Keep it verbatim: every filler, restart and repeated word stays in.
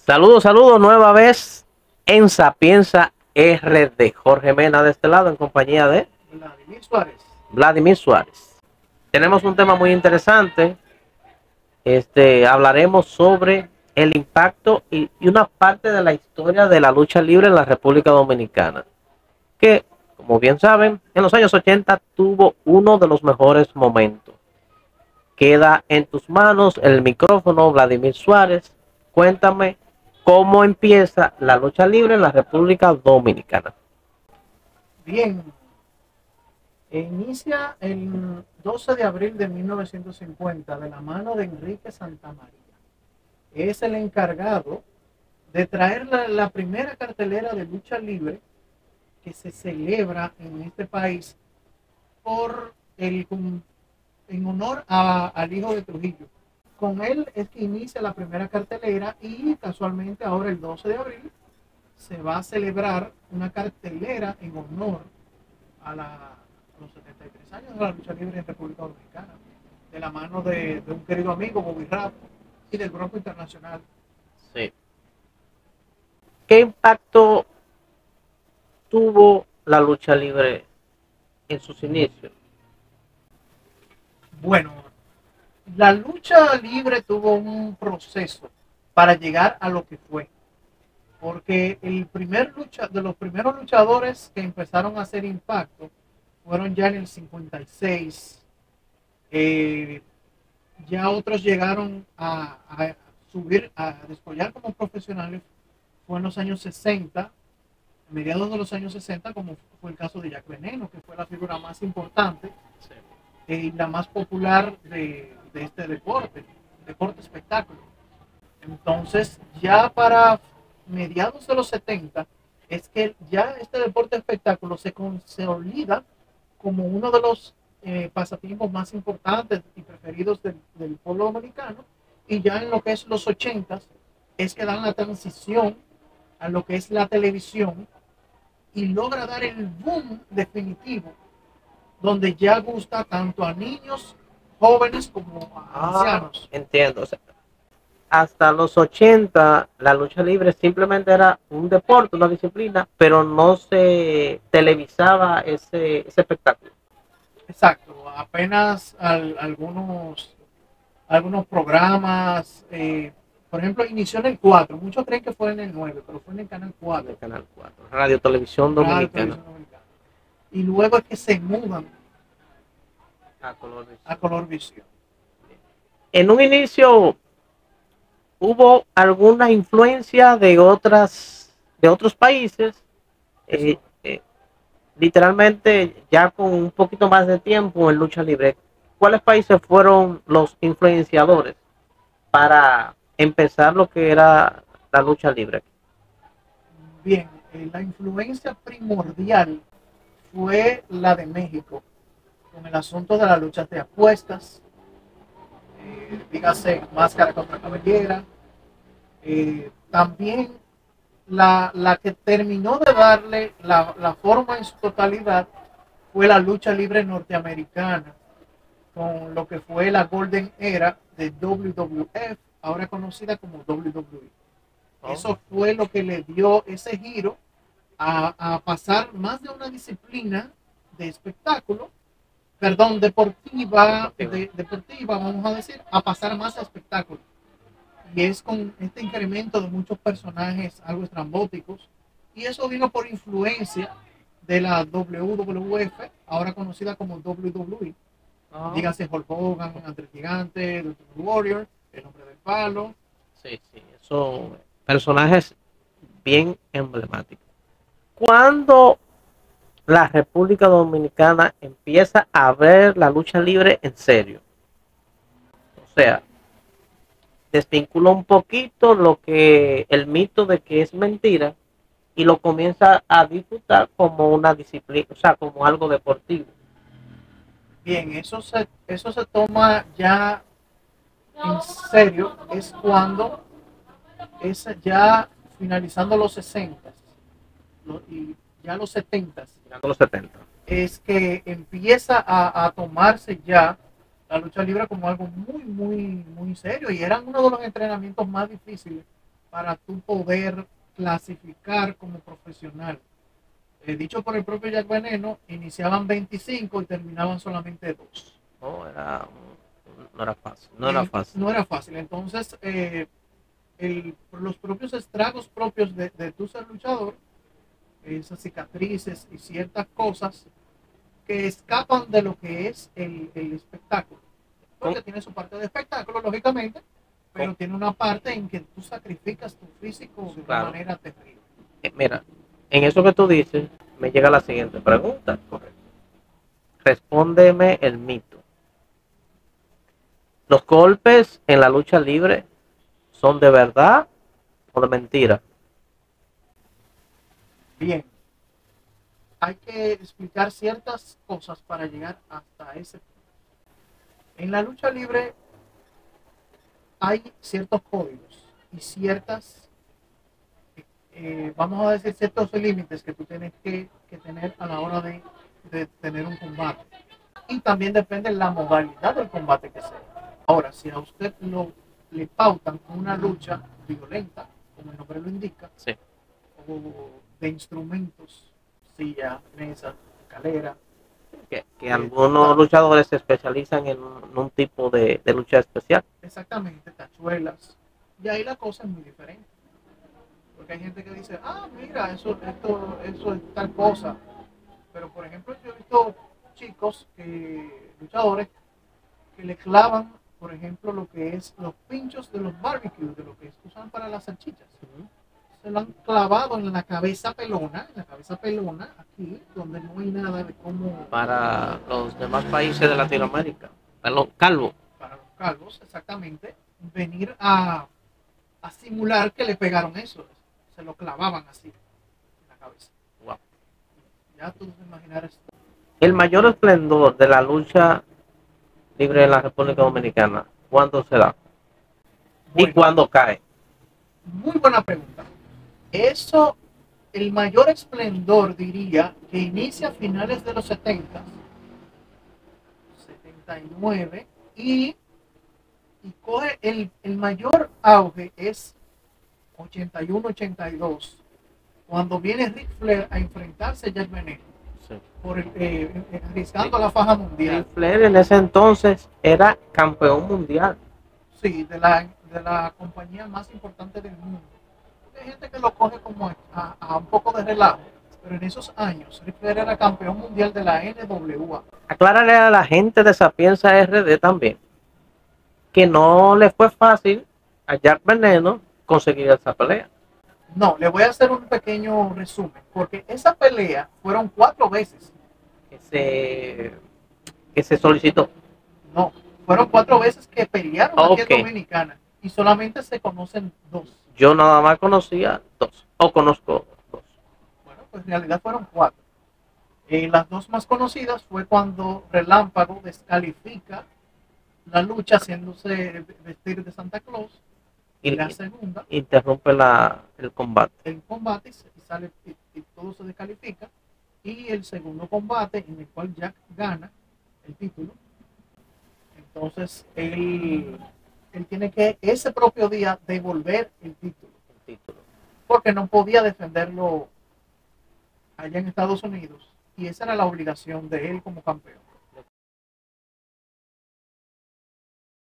Saludos, saludos nueva vez en Sapienza R D. Jorge Mena de este lado en compañía de Vladimir Suárez. Vladimir Suárez. Tenemos un tema muy interesante. Este, hablaremos sobre el impacto y, y una parte de la historia de la lucha libre en la República Dominicana, que, como bien saben, en los años ochenta tuvo uno de los mejores momentos. Queda en tus manos el micrófono, Vladimir Suárez. Cuéntame cómo empieza la lucha libre en la República Dominicana. Bien, e inicia el doce de abril de mil novecientos cincuenta de la mano de Enrique Santamaría. Es el encargado de traer la, la primera cartelera de lucha libre que se celebra en este país por el, en honor a, al hijo de Trujillo. Con él es que inicia la primera cartelera y casualmente ahora el doce de abril se va a celebrar una cartelera en honor a, la, a los setenta y tres años de la lucha libre en República Dominicana, de la mano de, de un querido amigo, Bobby Rap, y del Bronco Internacional. Sí. ¿Qué impacto tuvo la lucha libre en sus inicios? Bueno, la lucha libre tuvo un proceso para llegar a lo que fue, porque el primer lucha, de los primeros luchadores que empezaron a hacer impacto fueron ya en el cincuenta y seis. Eh, ya otros llegaron a, a subir, a descollar como profesionales, fue en los años sesenta, mediados de los años sesenta, como fue el caso de Jack Veneno, que fue la figura más importante Sí. y la más popular de, de este deporte, deporte espectáculo. Entonces, ya para mediados de los setenta, es que ya este deporte espectáculo se consolida como uno de los eh, pasatiempos más importantes y preferidos del, del pueblo dominicano, y ya en lo que es los ochenta es que dan la transición a lo que es la televisión y logra dar el boom definitivo, donde ya gusta tanto a niños, jóvenes como a ancianos. Ah, entiendo. O sea, hasta los ochenta la lucha libre simplemente era un deporte, una disciplina, pero no se televisaba ese, ese espectáculo. Exacto, apenas al, algunos, algunos programas, eh, por ejemplo, inició en el cuatro, muchos creen que fue en el nueve, pero fue en el canal En el cuatro, Canal cuatro, Radio Televisión Radio Dominicana. Televisión Dominicana. Y luego es que se mudan A color a visión. Color Visión. En un inicio hubo alguna influencia de otras de otros países, eh, Eso, eh, literalmente ya con un poquito más de tiempo en lucha libre. ¿Cuáles países fueron los influenciadores para empezar lo que era la lucha libre? bien, eh, la influencia primordial fue la de México, con el asunto de las luchas de apuestas, eh, dígase máscara contra cabellera. Eh, también la, la, que terminó de darle la, la forma en su totalidad fue la lucha libre norteamericana, con lo que fue la Golden Era de W W F, ahora conocida como W W E. Oh. Eso fue lo que le dio ese giro a, a pasar más de una disciplina de espectáculo, perdón, deportiva, Deportiva. de, deportiva, vamos a decir, a pasar más a espectáculo. Y es con este incremento de muchos personajes algo estrambóticos, y eso vino por influencia de la W W F, ahora conocida como W W E. Oh. Dígase Hulk Hogan, Andre Gigante, The Ultimate Warrior, El Hombre del Palo. Sí, sí, esos personajes bien emblemáticos. ¿Cuándo la República Dominicana empieza a ver la lucha libre en serio? O sea, desvincula un poquito lo que el mito de que es mentira y lo comienza a disfrutar como una disciplina, o sea, como algo deportivo. Bien, eso se, eso se toma ya en serio, es cuando es ya finalizando los sesenta y ya los setenta, Mirando los setenta. es que empieza a, a tomarse ya la lucha libre como algo muy, muy, muy serio, y eran uno de los entrenamientos más difíciles para tú poder clasificar como profesional. Eh, dicho por el propio Jack Veneno, iniciaban veinticinco y terminaban solamente dos. No era, no era fácil, no era Y fácil. no era fácil. Entonces, eh, el, los propios estragos propios de, de tu ser luchador, esas cicatrices y ciertas cosas que escapan de lo que es el, el espectáculo. Con, Porque tiene su parte de espectáculo, lógicamente, pero con, tiene una parte en que tú sacrificas tu físico de una claro. manera terrible. Eh, mira, en eso que tú dices, me llega la siguiente pregunta. Correcto. Respóndeme el mito. ¿Los golpes en la lucha libre son de verdad o de mentira? Bien, hay que explicar ciertas cosas para llegar hasta ese punto. En la lucha libre hay ciertos códigos y ciertas, eh, vamos a decir, ciertos límites que tú tienes que, que tener a la hora de, de tener un combate. Y también depende de la modalidad del combate que sea. Ahora, si a usted lo, le pautan una lucha violenta, como el nombre lo indica, Sí. o de instrumentos, silla, mesa, escalera. Que, que algunos luchadores se especializan en un, en un tipo de, de lucha especial. Exactamente, tachuelas. Y ahí la cosa es muy diferente. Porque hay gente que dice, ah, mira, eso, esto, eso es tal cosa. Pero, por ejemplo, yo he visto chicos, que, luchadores, que le clavan, por ejemplo, lo que es los pinchos de los barbecues, de lo que usan para las salchichas. Uh-huh. Se lo han clavado en la cabeza pelona, en la cabeza pelona, aquí, donde no hay nada de cómo... Para los demás países de Latinoamérica, para los calvos. Para los calvos, exactamente, venir a, a simular que le pegaron eso. Se lo clavaban así, en la cabeza. Wow. Ya tú te imaginarás. El mayor esplendor de la lucha libre en la República Dominicana, ¿cuándo se da? Bueno, ¿y cuándo cae? Muy buena pregunta. Eso, el mayor esplendor, diría, que inicia a finales de los setenta, setenta y nueve, y, y coge el, el mayor auge es ochenta y uno ochenta y dos, cuando viene Ric Flair a enfrentarse a Jack Veneno. Sí. Por el, eh, arriesgando sí. la faja mundial. Ric Flair en ese entonces era campeón mundial. Sí, de la, de la compañía más importante del mundo. Hay gente que lo coge como a, a un poco de relajo, pero en esos años Ric Flair era campeón mundial de la N W A. Aclárale a la gente de Sapienza R D también que no le fue fácil a Jack Veneno conseguir esa pelea. No, le voy a hacer un pequeño resumen, porque esa pelea fueron cuatro veces que se, que se solicitó. No, fueron cuatro veces que pelearon okay. aquí en Dominicana y solamente se conocen dos. Yo nada más conocía dos, o conozco dos. Bueno, pues en realidad fueron cuatro. Eh, las dos más conocidas fue cuando Relámpago descalifica la lucha haciéndose vestir de Santa Claus. Y, y la segunda interrumpe la, el combate. El combate y, sale, y, y todo se descalifica. Y el segundo combate en el cual Jack gana el título. Entonces él, él tiene que ese propio día devolver el título, el título, porque no podía defenderlo allá en Estados Unidos y esa era la obligación de él como campeón.